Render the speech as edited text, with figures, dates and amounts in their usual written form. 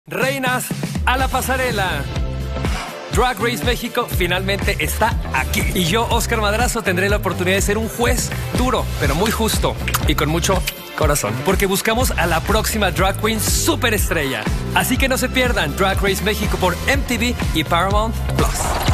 Reinas, a la pasarela. Drag Race México finalmente está aquí. Y yo, Oscar Madrazo, tendré la oportunidad de ser un juez duro, pero muy justo y con mucho corazón. Porque buscamos a la próxima Drag Queen superestrella. Así que no se pierdan Drag Race México por MTV y Paramount Plus.